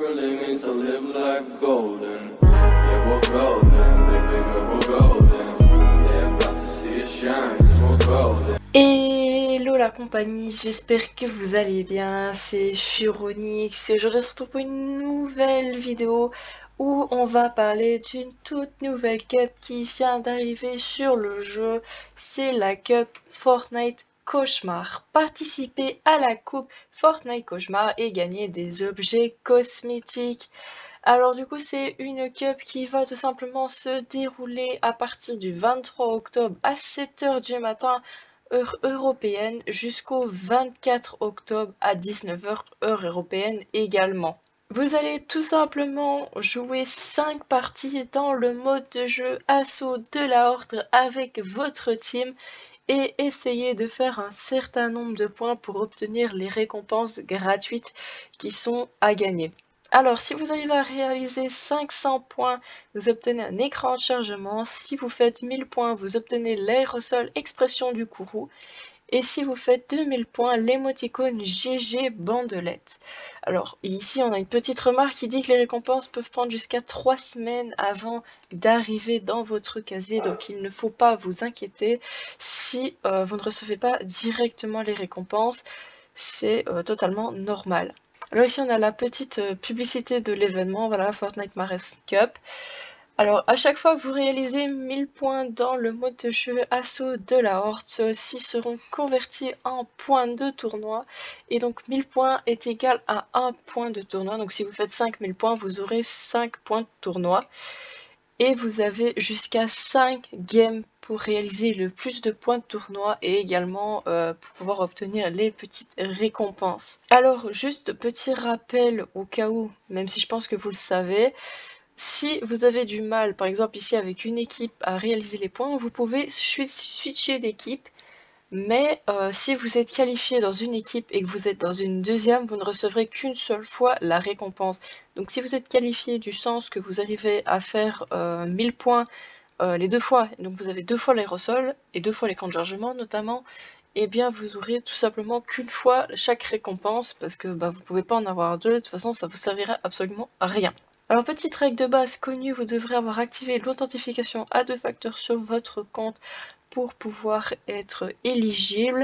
really means to live life golden. Yeah, we're golden, baby girl, we're golden. They're about to see us shine, 'cause we're golden. Hello la compagnie, j'espère que vous allez bien, c'est Furonix et aujourd'hui on se retrouve pour une nouvelle vidéo où on va parler d'une toute nouvelle cup qui vient d'arriver sur le jeu, c'est la cup Fortnite Cauchemar. Participez à la coupe Fortnite Cauchemar et gagner des objets cosmétiques. Alors du coup c'est une cup qui va tout simplement se dérouler à partir du 23 octobre à 7 h du matin heure européenne jusqu'au 24 octobre à 19 h heure européenne également. Vous allez tout simplement jouer 5 parties dans le mode de jeu Assaut de la Horde avec votre team et essayer de faire un certain nombre de points pour obtenir les récompenses gratuites qui sont à gagner. Alors, si vous arrivez à réaliser 500 points, vous obtenez un écran de chargement. Si vous faites 1000 points, vous obtenez l'aérosol expression du courroux. Et si vous faites 2000 points, l'émoticône GG bandelette. Alors ici on a une petite remarque qui dit que les récompenses peuvent prendre jusqu'à 3 semaines avant d'arriver dans votre casier. Donc il ne faut pas vous inquiéter si vous ne recevez pas directement les récompenses. C'est totalement normal. Alors ici on a la petite publicité de l'événement, voilà, Fortnite Mares Cup. Alors, à chaque fois que vous réalisez 1000 points dans le mode de jeu Assaut de la Horde, ceux-ci seront convertis en points de tournoi. Et donc 1000 points est égal à 1 point de tournoi. Donc si vous faites 5000 points, vous aurez 5 points de tournoi. Et vous avez jusqu'à 5 games pour réaliser le plus de points de tournoi et également pour pouvoir obtenir les petites récompenses. Alors, juste petit rappel au cas où, même si je pense que vous le savez, si vous avez du mal, par exemple ici avec une équipe, à réaliser les points, vous pouvez switcher d'équipe. Mais si vous êtes qualifié dans une équipe et que vous êtes dans une deuxième, vous ne recevrez qu'une seule fois la récompense. Donc si vous êtes qualifié du sens que vous arrivez à faire 1000 points les deux fois, donc vous avez 2 fois l'aérosol et 2 fois l'écran de chargement notamment, et bien vous aurez tout simplement qu'une fois chaque récompense parce que bah, vous ne pouvez pas en avoir deux, de toute façon ça vous servira absolument à rien. Alors petite règle de base connue, vous devrez avoir activé l'authentification à 2 facteurs sur votre compte pour pouvoir être éligible.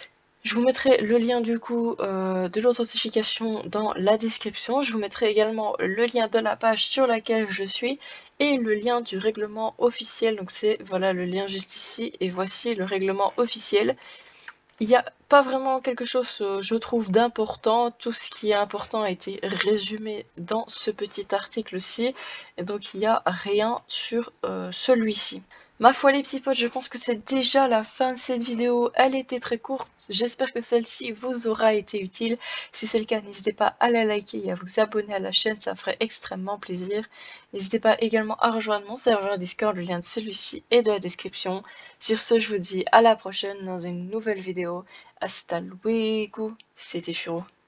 Je vous mettrai le lien du coup de l'authentification dans la description. Je vous mettrai également le lien de la page sur laquelle je suis et le lien du règlement officiel. Donc c'est voilà le lien juste ici et voici le règlement officiel. Il n'y a pas vraiment quelque chose, je trouve, d'important. Tout ce qui est important a été résumé dans ce petit article-ci. Et donc, il n'y a rien sur celui-ci. Ma foi les petits potes, je pense que c'est déjà la fin de cette vidéo. Elle était très courte. J'espère que celle-ci vous aura été utile. Si c'est le cas, n'hésitez pas à la liker et à vous abonner à la chaîne. Ça ferait extrêmement plaisir. N'hésitez pas également à rejoindre mon serveur Discord. Le lien de celui-ci est dans la description. Sur ce, je vous dis à la prochaine dans une nouvelle vidéo. Hasta luego, c'était Furo.